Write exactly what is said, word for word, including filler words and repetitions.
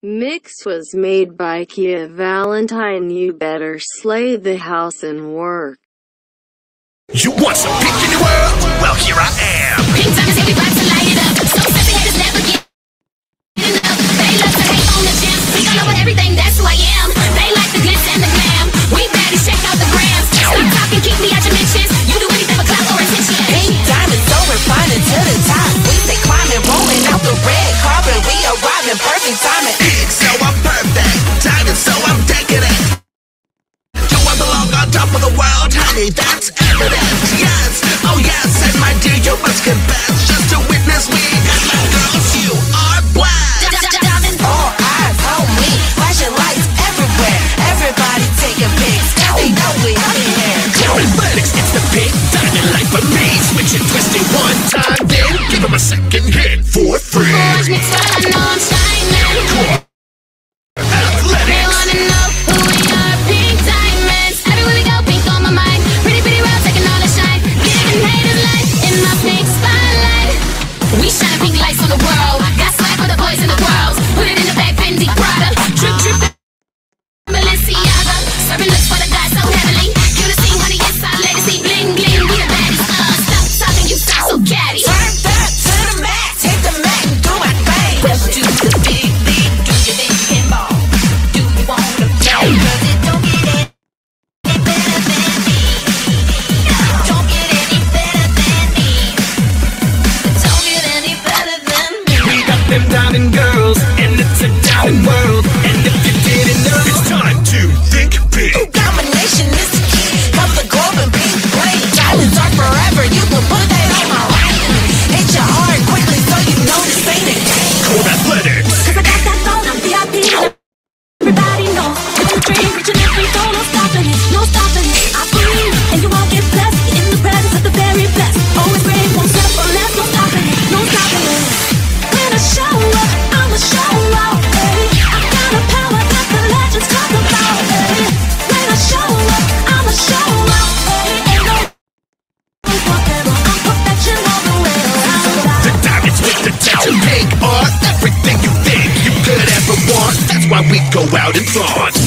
Mix was made by Kia Valentine. You better slay the house and work. You want some pink in your world? Well, here I am. Pink diamonds, every vibe to light it up. So sexy, haters never get enough. They love to hate on the gym. Pink all over everything, that's who I am. They like the glitz and the glam. We baddies, check out the grams. Stop talking, keep me out your mentions. You do anything for clout or attention. Pink diamonds, so refined to the top. We stay climbing, rolling out the red carpet. We arrive in perfect timing. Pink, so I'm perfect. Diamond, so I'm decadent. You want the long on top of the world, honey, that's evident. Yes, oh yes, and my dear, you must confess. Just to witness me and my girls, you are blessed. All eyes on me, flashing lights everywhere. Everybody taking pics, cause they know we out of here. Athletics, it's the big diamond light for me. Switching, twisting one time, then give him a second hit for free. Watch me style, I know I'm shining. Come on. Athletics. They wanna know who we are, pink diamonds. Everywhere we go, pink on my mind. Pretty, pretty round, taking all the shine. Giving haters light in my pink spotlight. We shine pink lights on the world. Got swag for the boys in the world. Put it in the bag, Fendi, Prada. Drip, drip, Balenciaga. Serving looks for the guys so heavily. You the scene, honey, yes, our legacy. Bling, bling, we the baddies. Uh, stop talking, you sound so catty. Turn that to the max, hit the max, and do my thing. Let's do the big thing, do your thing, pinball. Do you wanna play? Cause it don't get any better than me. Don't get any better than me. Don't get any better than me. We got them diamond girls, and it's a diamond world. And if you didn't know, it's time to think big. Domination is the key. Cover the globe in pink flame. Diamonds are forever. You can put that on my ring. Hit your heart quickly so you know this ain't a game. Core Athletics. Cause I got that phone, I'm V I P. Everybody knows. It's a dream, reaching every goal. No stopping it, no stopping it. I breathe, and you won't get blessed. In the presence of the very best. Always brave, won't settle for less. No stopping it, no stopping it. When I show up, I'ma show out, baby. I got a power that the legends talk about, baby. When I show up, I'ma show out, baby. Ain't no forever. I'm perfection all the way around. The diamonds with the tattoo pink are everything you think you could ever want. That's why we go out and flaunt.